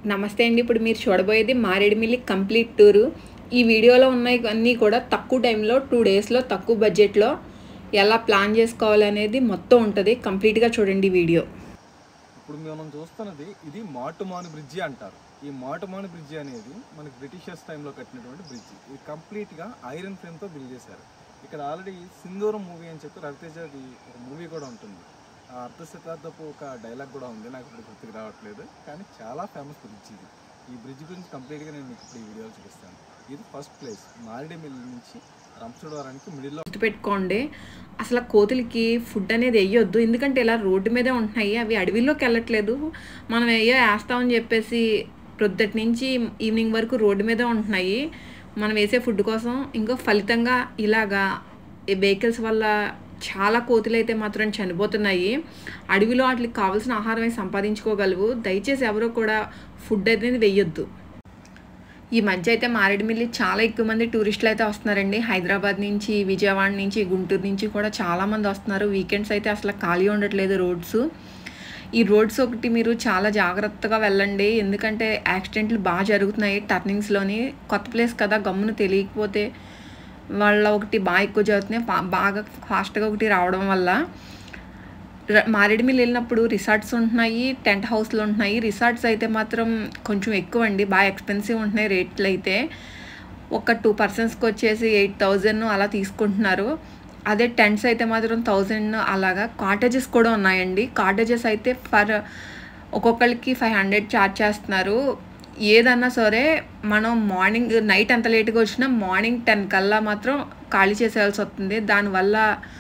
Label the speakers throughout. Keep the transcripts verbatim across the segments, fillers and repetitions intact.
Speaker 1: నమస్తే అండి. ఇప్పుడు మీరు చూడబోయేది మారేడుమిల్లి కంప్లీట్ టూరు. ఈ వీడియోలో ఉన్నాయి అన్నీ కూడా తక్కువ టైంలో టూ డేస్లో తక్కువ బడ్జెట్లో ఎలా ప్లాన్ చేసుకోవాలనేది మొత్తం ఉంటుంది. కంప్లీట్గా చూడండి వీడియో.
Speaker 2: ఇప్పుడు మనం చూస్తున్నది ఇది మాటుమాను బ్రిడ్జి అంటారు. ఈ మాటుమాను బ్రిడ్జి అనేది మనకి బ్రిటిషర్స్ టైంలో కట్టినటువంటి బ్రిడ్జి. ఇది కంప్లీట్గా ఐరన్ ఫ్రేమ్తో బిల్డ్ చేశారు. ఇక్కడ ఆల్రెడీ సింధూరం మూవీ అని చెప్పి రవితేజది ఒక మూవీ కూడా ఉంటుంది. ఆ అర్ధ శతాబ్దపు ఒక డైలాగ్ కూడా ఉంది, నాకు ఇప్పుడు గుర్తుకు రావట్లేదు. కానీ చాలా ఫేమస్ బ్రిడ్జ్ ఇది. ఈ బ్రిడ్జ్ గురించి కంప్లీట్గా నేను మీకు ఇప్పుడు ఈ వీడియోలో చూపిస్తాను. ఇది ఫస్ట్ ప్లేస్ మారేడుమిల్లి నుంచి రంపచోడవరానికి మిడిల్లో.
Speaker 1: గుర్తుపెట్టుకోండి, అసలు కోతులకి ఫుడ్ అనేది వేయొద్దు, ఎందుకంటే ఇలా రోడ్డు మీదే ఉంటున్నాయి. అవి అడవిలోకి వెళ్ళట్లేదు, మనం వేయో వేస్తామని చెప్పేసి ప్రొద్దటి నుంచి ఈవినింగ్ వరకు రోడ్డు మీదే ఉంటున్నాయి మనం వేసే ఫుడ్ కోసం. ఇంకో ఫలితంగా ఇలాగా వెహికల్స్ వల్ల చాలా కోతులు అయితే మాత్రం చనిపోతున్నాయి. అడవిలో వాటికి కావాల్సిన ఆహారమే సంపాదించుకోగలవు. దయచేసి ఎవరో కూడా ఫుడ్ అనేది వేయొద్దు. ఈ మధ్య అయితే మారేడుమిల్లి చాలా ఎక్కువ మంది టూరిస్టులు అయితే వస్తున్నారండి. హైదరాబాద్ నుంచి, విజయవాడ నుంచి, గుంటూరు నుంచి కూడా చాలామంది వస్తున్నారు. వీకెండ్స్ అయితే అసలు ఖాళీ ఉండట్లేదు రోడ్స్. ఈ రోడ్స్ ఒకటి మీరు చాలా జాగ్రత్తగా వెళ్ళండి, ఎందుకంటే యాక్సిడెంట్లు బాగా జరుగుతున్నాయి టర్నింగ్స్లోని. కొత్త ప్లేస్ కదా, గమ్మును తెలియకపోతే వాళ్ళ ఒకటి బాగా ఎక్కువ జరుగుతున్నాయి. బాగా ఫాస్ట్గా ఒకటి రావడం వల్ల. మారేడుమిల్లి వెళ్ళినప్పుడు రిసార్ట్స్ ఉంటున్నాయి, టెంట్ హౌస్లు ఉంటున్నాయి. రిసార్ట్స్ అయితే మాత్రం కొంచెం ఎక్కువ అండి, బాగా ఎక్స్పెన్సివ్ ఉంటున్నాయి రేట్లు అయితే. ఒక టూ పర్సన్స్కి వచ్చేసి ఎయిట్ థౌజండ్ అలా తీసుకుంటున్నారు. అదే టెంట్స్ అయితే మాత్రం థౌజండ్ అలాగా. కాటేజెస్ కూడా ఉన్నాయండి. కాటేజెస్ అయితే ఫర్ ఒక్కొక్కరికి ఫైవ్ హండ్రెడ్ ఛార్జ్ చేస్తున్నారు. ఏదన్నా సరే మనం మార్నింగ్ నైట్ ఎంత లేట్గా వచ్చినా మార్నింగ్ టెన్ కల్లా మాత్రం ఖాళీ చేసేయాల్సి వస్తుంది. దానివల్ల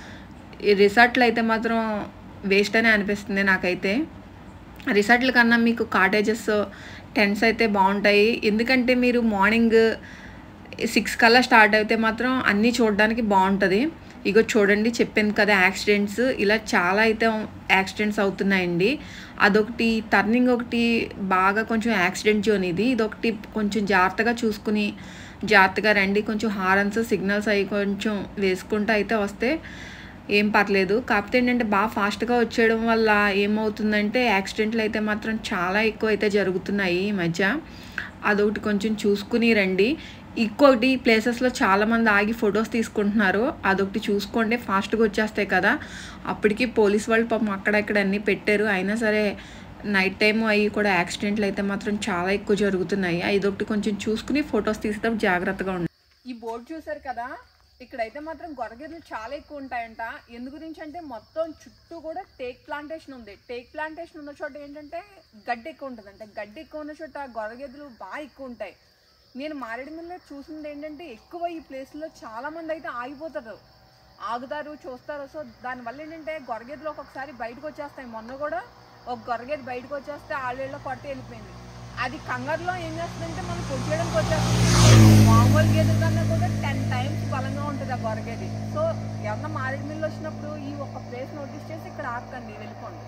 Speaker 1: ఈ రిసార్ట్లు అయితే మాత్రం వేస్ట్ అనే అనిపిస్తుంది నాకైతే. రిసార్ట్ల కన్నా మీకు కాటేజెస్, టెంట్స్ అయితే బాగుంటాయి. ఎందుకంటే మీరు మార్నింగ్ సిక్స్ కల్లా స్టార్ట్ అయితే మాత్రం అన్నీ చూడడానికి బాగుంటుంది. ఇగో చూడండి, చెప్పింది కదా యాక్సిడెంట్స్, ఇలా చాలా అయితే యాక్సిడెంట్స్ అవుతున్నాయండి. అదొకటి టర్నింగ్ ఒకటి బాగా కొంచెం యాక్సిడెంట్ జోన్ ఇది. ఇదొకటి కొంచెం జాగ్రత్తగా చూసుకుని జాగ్రత్తగా రండి. కొంచెం హారన్స్, సిగ్నల్స్ అవి కొంచెం వేసుకుంటూ అయితే వస్తే ఏం పర్లేదు. కాకపోతే ఏంటంటే బాగా ఫాస్ట్గా వచ్చేయడం వల్ల ఏమవుతుందంటే యాక్సిడెంట్లు అయితే మాత్రం చాలా ఎక్కువ అయితే జరుగుతున్నాయి ఈ మధ్య. అదొకటి కొంచెం చూసుకుని రండి. ఇంకొకటి ప్లేసెస్లో చాలామంది ఆగి ఫొటోస్ తీసుకుంటున్నారు, అదొకటి చూసుకోండి. ఫాస్ట్గా వచ్చేస్తాయి కదా. అప్పటికి పోలీస్ వాళ్ళు పాపం అక్కడక్కడ అన్నీ పెట్టారు, అయినా సరే నైట్ టైం అవి కూడా యాక్సిడెంట్లు అయితే మాత్రం చాలా ఎక్కువ జరుగుతున్నాయి. ఇదొకటి కొంచెం చూసుకుని ఫొటోస్ తీసేటప్పుడు జాగ్రత్తగా ఉండండి. ఈ బోర్డు చూసారు కదా, ఇక్కడైతే మాత్రం గొర్రెలు చాలా ఎక్కువ ఉంటాయంట. ఎందు గురించి అంటే మొత్తం చుట్టూ కూడా టేక్ ప్లాంటేషన్ ఉంది. టేక్ ప్లాంటేషన్ ఉన్న చోట ఏంటంటే గడ్డి ఎక్కువ ఉంటుంది. అంటే గడ్డి ఎక్కువ ఉన్న చోట గొర్రెలు బాగా ఎక్కువ ఉంటాయి. నేను మారేడుమిల్లిలో చూసింది ఏంటంటే ఎక్కువ ఈ ప్లేస్లో చాలామంది అయితే ఆగిపోతారు, ఆగుతారు, చూస్తారు. సో దానివల్ల ఏంటంటే గొర్రెలు ఒక్కొక్కసారి బయటకు వచ్చేస్తాయి. మొన్న కూడా ఒక గొర్రె బయటకు వచ్చేస్తే ఆళ్ళేళ్ళలో కొట్టి వెళ్ళిపోయింది. అది కంగారులో ఏం చేస్తుందంటే మనం కొట్టేయడానికి వచ్చేస్తుంది. మామూలు గేదె కన్నా కూడా టెన్ టైమ్స్ బలంగా ఉంటుంది ఆ గొర్రెది. సో ఎవరన్నా మారేడుమిల్లి వచ్చినప్పుడు ఈ ఒక్క ప్లేస్ నోటీస్ చేసి ఇక్కడ ఆకండి, వెళ్ళిపోండి.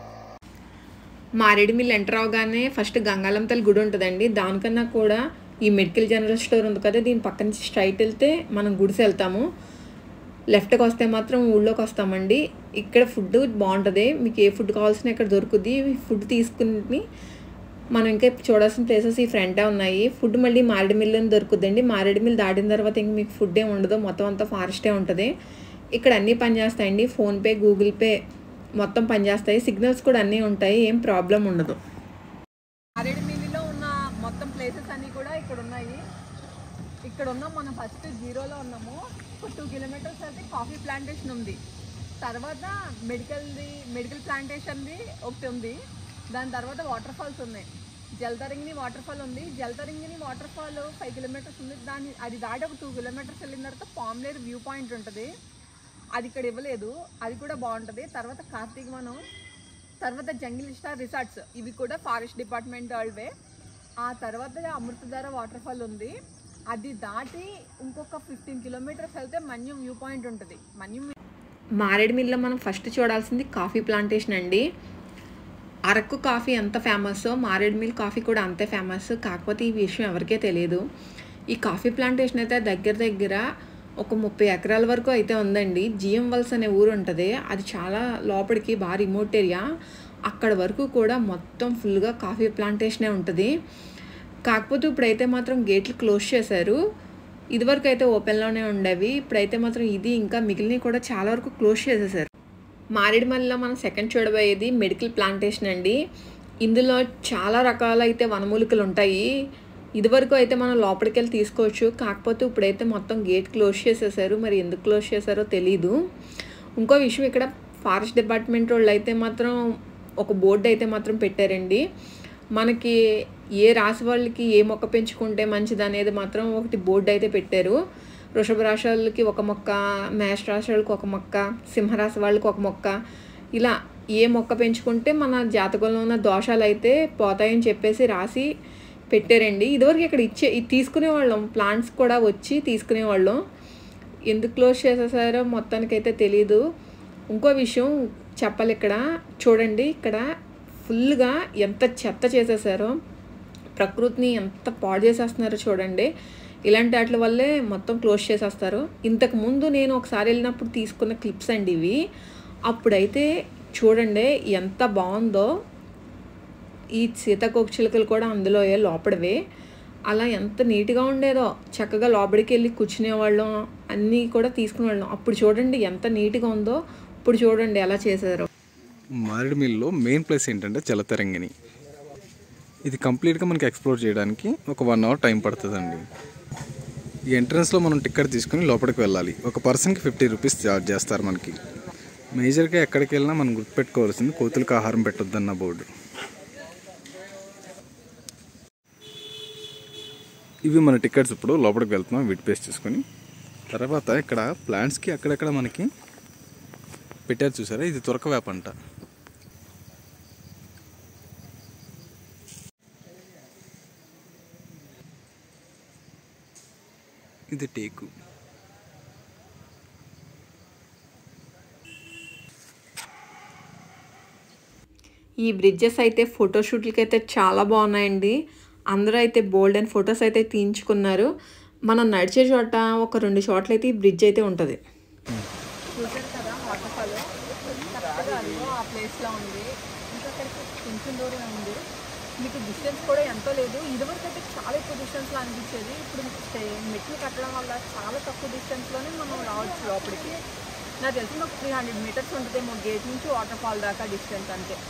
Speaker 1: మారేడుమిల్లి ఎంటర్ అవగానే ఫస్ట్ గంగాళమ్మ తల్లి గుడి ఉంటుందండి. దానికన్నా కూడా ఈ మెడికల్ జనరల్ స్టోర్ ఉంది కదా, దీని పక్క నుంచి స్ట్రైట్ వెళ్తే మనం గుడిసి వెళ్తాము. లెఫ్ట్కి వస్తే మాత్రం ఊళ్ళోకి వస్తామండి. ఇక్కడ ఫుడ్ బాగుంటుంది, మీకు ఏ ఫుడ్ కావాల్సిన ఇక్కడ దొరుకుతుంది. ఫుడ్ తీసుకుని మనం ఇంకా చూడాల్సిన ప్లేసెస్ ఈ ఫ్రంటే ఉన్నాయి. ఫుడ్ మళ్ళీ మారేడుమిల్లి దొరుకుతుందండి. మారేడుమిల్లి దాటిన తర్వాత ఇంక మీకు ఫుడ్ ఏమి ఉండదు, మొత్తం అంతా ఫారెస్టే ఉంటుంది. ఇక్కడ అన్నీ పనిచేస్తాయండి, ఫోన్పే, గూగుల్ పే మొత్తం పనిచేస్తాయి. సిగ్నల్స్ కూడా అన్నీ ఉంటాయి, ఏం ప్రాబ్లం ఉండదు. మారేడుమిల్లిలో ఉన్న మొత్తం ప్లేసెస్ అన్నీ కూడా ఇక్కడ ఉన్నాయి. ఇక్కడ ఉన్నాం మనం, ఫస్ట్ జీరోలో ఉన్నాము. ఒక టూ కిలోమీటర్స్ అయితే కాఫీ ప్లాంటేషన్ ఉంది. తర్వాత మెడికల్ది మెడికల్ ప్లాంటేషన్ది ఒకటి ఉంది. దాని తర్వాత వాటర్ ఫాల్స్ ఉన్నాయి. జలతరంగిణి వాటర్ ఫాల్ ఉంది. Jalatarangini waterfall five kilometres ఉంది. దాని అది దాటి ఒక టూ కిలోమీటర్స్ వెళ్ళిన తర్వాత పామ్లేరు వ్యూ పాయింట్ ఉంటుంది. అది ఇక్కడ ఇవ్వలేదు, అది కూడా బాగుంటుంది. తర్వాత కార్తీక వనం, తర్వాత జంగిల్ స్టార్ రిసార్ట్స్, ఇవి కూడా ఫారెస్ట్ డిపార్ట్మెంట్ వాళ్ళవే. ఆ తర్వాత అమృతధార వాటర్ ఫాల్ ఉంది. అది దాటి ఇంకొక ఫిఫ్టీన్ కిలోమీటర్స్ వెళ్తే మన్యం వ్యూ పాయింట్ ఉంటుంది. మన్యం మారేడుమిల్లిలో మనం ఫస్ట్ చూడాల్సింది కాఫీ ప్లాంటేషన్ అండి. అరకు కాఫీ ఎంత ఫేమస్సో మారేడుమిల్లి కాఫీ కూడా అంతే ఫేమస్. కాకపోతే ఈ విషయం ఎవరికే తెలియదు. ఈ కాఫీ ప్లాంటేషన్ అయితే దగ్గర దగ్గర ఒక ముప్పై ఎకరాల వరకు అయితే ఉందండి. జిఎం వల్స్ అనే ఊరు ఉంటుంది, అది చాలా లోపలికి బాగా రిమోట్ ఏరియా. అక్కడ వరకు కూడా మొత్తం ఫుల్గా కాఫీ ప్లాంటేషనే ఉంటుంది. కాకపోతే ఇప్పుడైతే మాత్రం గేట్లు క్లోజ్ చేశారు. ఇదివరకు అయితే ఓపెన్లోనే ఉండేవి. ఇప్పుడైతే మాత్రం ఇది ఇంకా మిగిలినవి కూడా చాలా వరకు క్లోజ్ చేసేసారు. మారేడుమల్లిలో మనం సెకండ్ చూడబోయేది మెడికల్ ప్లాంటేషన్ అండి. ఇందులో చాలా రకాలైతే వనమూలికలు ఉంటాయి. ఇదివరకు అయితే మనం లోపలికి వెళ్ళి తీసుకోవచ్చు. కాకపోతే ఇప్పుడైతే మొత్తం గేట్ క్లోజ్ చేసేసారు. మరి ఎందుకు క్లోజ్ చేశారో తెలీదు. ఇంకో విషయం, ఇక్కడ ఫారెస్ట్ డిపార్ట్మెంట్ వాళ్ళు అయితే మాత్రం ఒక బోర్డు అయితే మాత్రం పెట్టారండి. మనకి ఏ రాశి వాళ్ళకి ఏ మొక్క పెంచుకుంటే మంచిది అనేది మాత్రం ఒకటి బోర్డు అయితే పెట్టారు. వృషభ రాశి వాళ్ళకి ఒక మొక్క, మేష రాశి వాళ్ళకి ఒక మొక్క, సింహరాశి వాళ్ళకి ఒక మొక్క, ఇలా ఏ మొక్క పెంచుకుంటే మన జాతకంలో ఉన్న దోషాలు అయితే పోతాయని చెప్పేసి రాసి పెట్టారండి. ఇదివరకు ఇక్కడ ఇచ్చే తీసుకునేవాళ్ళం, ప్లాంట్స్ కూడా వచ్చి తీసుకునేవాళ్ళం. ఎందుకు క్లోజ్ చేసేసారో మొత్తానికైతే తెలీదు. ఇంకో విషయం చెప్పాలి, ఇక్కడ చూడండి, ఇక్కడ ఫుల్గా ఎంత చెత్త చేసేసారో, ప్రకృతిని ఎంత పాడు చేసేస్తున్నారో చూడండి. ఇలాంటి వాటి వల్లే మొత్తం క్లోజ్ చేసేస్తారు. ఇంతకుముందు నేను ఒకసారి వెళ్ళినప్పుడు తీసుకున్న క్లిప్స్ అండి ఇవి. అప్పుడైతే చూడండి ఎంత బాగుందో. ఈ సీతాకోక చిలుకలు కూడా అందులో లోపడవే. అలా ఎంత నీట్గా ఉండేదో, చక్కగా లోపలికి వెళ్ళి కూర్చునేవాళ్ళం, అన్నీ కూడా తీసుకునేవాళ్ళం. అప్పుడు చూడండి ఎంత నీట్గా ఉందో, ఇప్పుడు చూడండి ఎలా చేశారో.
Speaker 2: మారేడుమిల్లిలో మెయిన్ ప్లేస్ ఏంటంటే జలతరంగిణి. ఇది కంప్లీట్గా మనకి ఎక్స్ప్లోర్ చేయడానికి ఒక వన్ అవర్ టైం పడుతుందండి. ఈ ఎంట్రన్స్లో మనం టికెట్ తీసుకుని లోపలికి వెళ్ళాలి. ఒక పర్సన్కి ఫిఫ్టీ రూపీస్ చార్జ్ చేస్తారు మనకి. మేజర్గా ఎక్కడికి వెళ్ళినా మనం గుర్తుపెట్టుకోవాల్సింది కోతులకు ఆహారం పెట్టొద్దన్న బోర్డు. ఇవి మన టికెట్స్. ఇప్పుడు లోపలికి వెళ్తున్నాం వీటి పేస్ట్ చేసుకొని. తర్వాత ఇక్కడ ప్లాంట్స్కి అక్కడక్కడ మనకి పెట్టారు చూసారా, ఇది తురకవేప అంట. ఇది టేకు.
Speaker 1: ఈ బ్రిడ్జెస్ అయితే ఫోటోషూట్లకి అయితే చాలా బాగున్నాయండి. అందరూ అయితే బోల్డ్ అండ్ ఫొటోస్ అయితే తీయించుకున్నారు. మనం నడిచే చోట ఒక రెండు చోట్ల అయితే ఈ బ్రిడ్జ్ అయితే ఉంటుంది. చూసారు కదా వాటర్ ఫాల్, కరెక్ట్గా అదిగో ఆ ప్లేస్లో ఉంది. ఇంకా కొంచెం దూరం ఉంది. మీకు డిస్టెన్స్ కూడా ఎంతో లేదు. ఇదివరకు అయితే చాలా ఎక్కువ డిస్టెన్స్లో అనిపించేది. ఇప్పుడు మెట్లు కట్టడం వల్ల చాలా తక్కువ డిస్టెన్స్లోనే మనం రావచ్చు లోపలికి. నాకు తెలిసి ఒక త్రీ హండ్రెడ్ మీటర్స్ ఉంటుందేమో గేట్ నుంచి వాటర్ ఫాల్ దాకా డిస్టెన్స్ అంతే.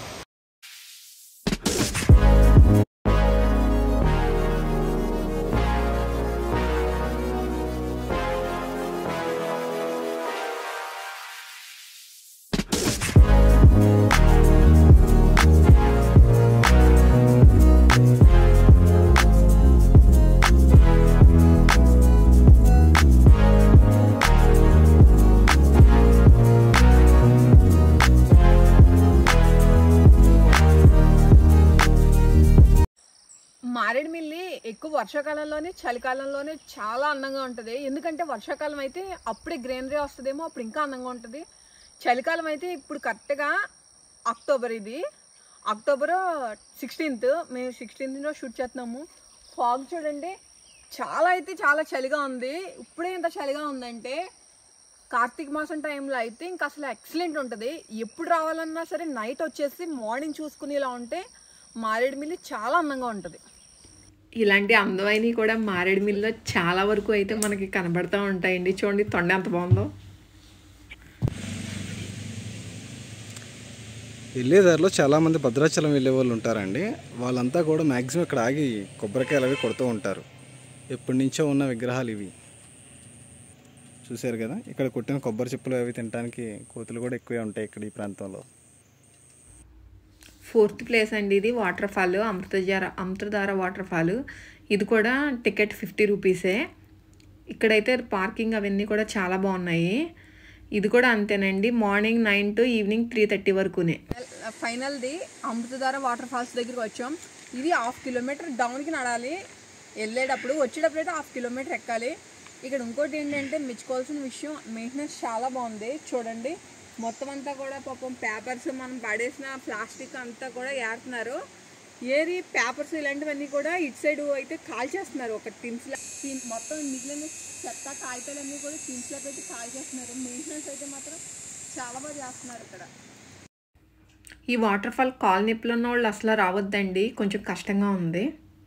Speaker 1: మారేడుమిల్లి ఎక్కువ వర్షాకాలంలోనే చలికాలంలోనే చాలా అందంగా ఉంటుంది. ఎందుకంటే వర్షాకాలం అయితే అప్పుడే గ్రీనరీ వస్తుందేమో, అప్పుడు ఇంకా అందంగా ఉంటుంది. చలికాలం అయితే ఇప్పుడు కరెక్ట్గా అక్టోబర్, ఇది అక్టోబర్ సిక్స్టీన్త్ మేము సిక్స్టీన్త్లో షూట్ చేస్తున్నాము. ఫాగ్ చూడండి, చాలా అయితే చాలా చలిగా ఉంది. ఇప్పుడే ఇంత చలిగా ఉందంటే కార్తీక మాసం టైంలో అయితే ఇంకా అసలు ఎక్సలెంట్ ఉంటుంది. ఎప్పుడు రావాలన్నా సరే నైట్ వచ్చేసి మార్నింగ్ చూసుకునేలా ఉంటే మారేడుమిల్లి చాలా అందంగా ఉంటుంది. ఇలాంటి అందమైనవి కూడా మారేడుమిల్లిలో చాలా వరకు అయితే మనకి కనబడుతూ ఉంటాయండి. చూడండి తొండ ఎంత బాగుందో.
Speaker 2: వెళ్ళేదారిలో చాలామంది భద్రాచలం వెళ్ళే వాళ్ళు ఉంటారండి. వాళ్ళంతా కూడా మ్యాక్సిమం ఇక్కడ ఆగి కొబ్బరికాయలు అవి కొడుతూ ఉంటారు. ఎప్పటి నుంచో ఉన్న విగ్రహాలు ఇవి చూశారు కదా. ఇక్కడ కొట్టిన కొబ్బరి చెప్పులు అవి తినడానికి కోతులు కూడా ఎక్కువే ఉంటాయి ఇక్కడ ఈ ప్రాంతంలో.
Speaker 1: ఫోర్త్ ప్లేస్ అండి ఇది, waterfall, Amruthadhara Amruthadhara waterfall. ఇది కూడా టికెట్ ఫిఫ్టీ రూపీసే. ఇక్కడైతే పార్కింగ్ అవన్నీ కూడా చాలా బాగున్నాయి. ఇది కూడా అంతేనండి, morning nine to evening three thirty వరకునే. ఫైనల్ది అమృతధార వాటర్ ఫాల్స్ దగ్గరికి వచ్చాం. ఇది హాఫ్ కిలోమీటర్ డౌన్కి నడాలి వెళ్ళేటప్పుడు, వచ్చేటప్పుడు అయితే హాఫ్ కిలోమీటర్ ఎక్కాలి. ఇక్కడ ఇంకోటి ఏంటంటే మెచ్చుకోవాల్సిన విషయం, మెయింటెనెన్స్ చాలా బాగుంది. చూడండి మొత్తం అంతా కూడా పాపం పేపర్స్ మనం పడేసిన ప్లాస్టిక్ అంతా కూడా ఏరుతున్నారు. ఏరి పేపర్స్ ఇలాంటివన్నీ కూడా ఇటు సైడ్ అయితే కాల్ చేస్తున్నారు. ఒక టిన్స్లో మొత్తం మిగిలిన చెత్త కాగితాలన్నీ కూడా టిన్స్లో పెట్టి కాల్ చేస్తున్నారు. మెయింటెనెన్స్ అయితే మాత్రం చాలా బాగా చేస్తున్నారు ఇక్కడ. ఈ వాటర్ ఫాల్ కాలు నొప్పులు ఉన్న వాళ్ళు అసలు రావద్దండి, కొంచెం కష్టంగా ఉంది.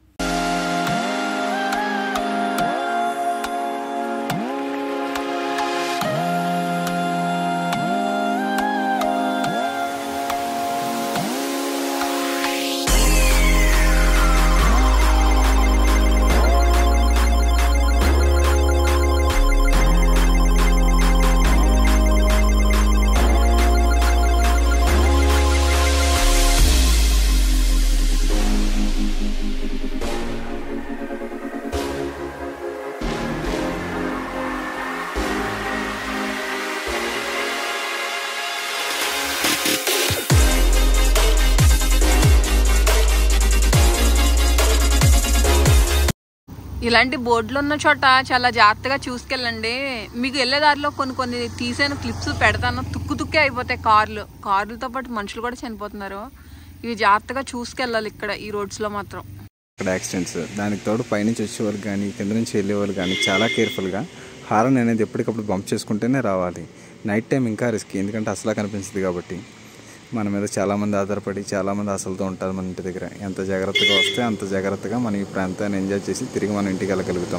Speaker 1: ఇలాంటి బోర్డులు ఉన్న చోట చాలా జాగ్రత్తగా చూసుకెళ్ళండి. మీకు వెళ్ళే దారిలో కొన్ని కొన్ని తీసాను క్లిప్స్ పెడతాను, తుక్కు తుక్కే అయిపోతాయి కార్లు, కార్లతో పాటు మనుషులు కూడా చనిపోతున్నారు. ఇవి జాగ్రత్తగా చూసుకెళ్ళాలి ఇక్కడ ఈ రోడ్స్లో మాత్రం.
Speaker 2: ఇక్కడ యాక్సిడెంట్స్, దానికి తోడు పైనుంచి వచ్చేవాళ్ళు కానీ కింద నుంచి వెళ్ళేవాళ్ళు కానీ చాలా కేర్ఫుల్గా హారన్ అనేది ఎప్పటికప్పుడు బంప్ చేసుకుంటేనే రావాలి. నైట్ టైం ఇంకా రిస్క్, ఎందుకంటే అసలు కనిపించదు కాబట్టి. మన మీద చాలామంది ఆధారపడి చాలామంది అసలుతో ఉంటారు మన ఇంటి దగ్గర. ఎంత జాగ్రత్తగా వస్తే అంత జాగ్రత్తగా మనం ఈ ప్రాంతాన్ని ఎంజాయ్ చేసి తిరిగి మన ఇంటికి వెళ్ళగలుగుతాం.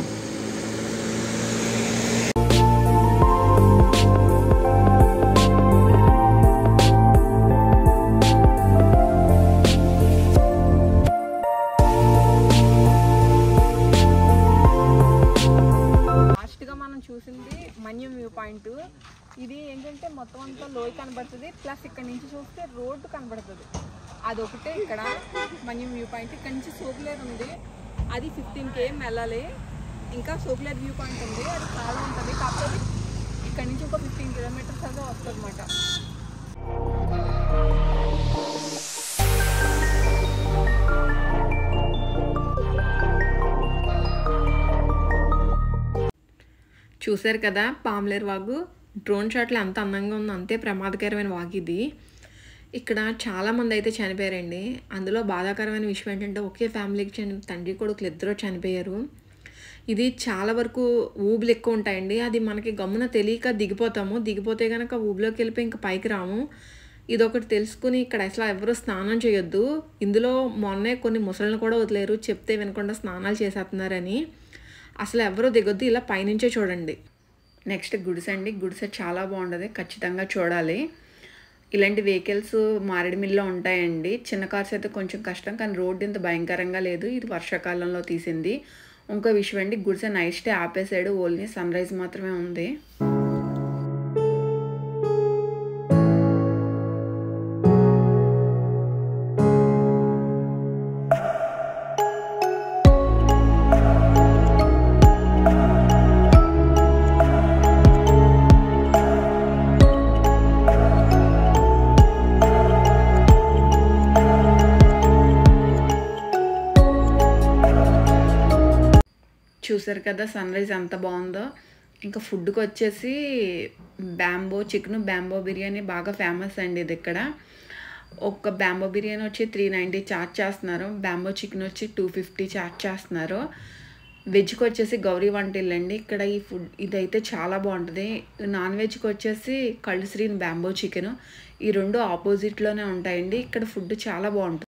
Speaker 1: లాస్ట్గా మనం చూసింది మన్యం వ్యూ పాయింట్. ఇది ఏంటంటే మొత్తం అంతా లోయ కనబడుతుంది, ప్లస్ ఇక్కడ నుంచి చూస్తే రోడ్డు కనబడుతుంది. అదొకటే ఇక్కడ మన్యం వ్యూ పాయింట్. ఇక్కడ నుంచి సోపులేరు ఉంది, అది ఫిఫ్టీన్ కేఎం వెళ్ళాలి. ఇంకా సోపులేరు వ్యూ పాయింట్ ఉంది, అది చాలా ఉంటుంది. కాకపోతే ఇక్కడ నుంచి ఒక ఫిఫ్టీన్ కిలోమీటర్స్ అదే వస్తుంది అన్నమాట. చూసారు కదా పామ్లేరు వాగు. డ్రోన్ షాట్లో ఎంత అందంగా ఉందో అంతే ప్రమాదకరమైన వాగు ఇది. ఇక్కడ చాలామంది అయితే చనిపోయారండి. అందులో బాధాకరమైన విషయం ఏంటంటే ఒకే ఫ్యామిలీకి చని తండ్రి కొడుకులు ఇద్దరు చనిపోయారు. ఇది చాలా వరకు ఊబులు ఎక్కువ ఉంటాయండి. అది మనకి గమ్మున తెలియక దిగిపోతాము, దిగిపోతే కనుక ఊబులోకి వెళ్ళిపోయి ఇంకా పైకి రాము. ఇదొకటి తెలుసుకుని ఇక్కడ అసలు ఎవరు స్నానం చేయొద్దు. ఇందులో మొన్నే కొన్ని ముసళ్ళను కూడా వదిలేరు, చెప్తే వినకుండా స్నానాలు చేసేస్తున్నారని. అసలు ఎవరు దిగొద్దు, ఇలా పైనుంచే చూడండి. నెక్స్ట్ గుడిసె అండి. గుడిసె చాలా బాగుంటుంది, ఖచ్చితంగా చూడాలి. ఇలాంటి వెహికల్స్ మారేడుమిల్లిలో ఉంటాయండి. చిన్న కార్స్ అయితే కొంచెం కష్టం, కానీ రోడ్డు ఇంత భయంకరంగా లేదు. ఇది వర్షాకాలంలో తీసింది. ఇంకో విషయం అండి, గుడిసె నైట్ స్టే ఆపేసాడు, ఓన్లీ సన్ రైజ్ మాత్రమే ఉంది. చూసారు కదా సన్ రైజ్ ఎంత బాగుందో. ఇంకా ఫుడ్కి వచ్చేసి బ్యాంబో చికెన్, బ్యాంబో బిర్యానీ బాగా ఫేమస్ అండి ఇది. ఇక్కడ ఒక బ్యాంబో బిర్యానీ వచ్చి త్రీ నైంటీ చార్జ్ చేస్తున్నారు, బ్యాంబో చికెన్ వచ్చి టూ ఫిఫ్టీ చార్జ్ చేస్తున్నారు. వెజ్కి వచ్చేసి గౌరీ వంటిల్లు అండి. ఇక్కడ ఈ ఫుడ్ ఇదైతే చాలా బాగుంటుంది. నాన్ వెజ్కి వచ్చేసి కళ్ళు శ్రీని బ్యాంబో చికెన్, ఈ రెండు ఆపోజిట్లోనే ఉంటాయండి. ఇక్కడ ఫుడ్ చాలా బాగుంటుంది.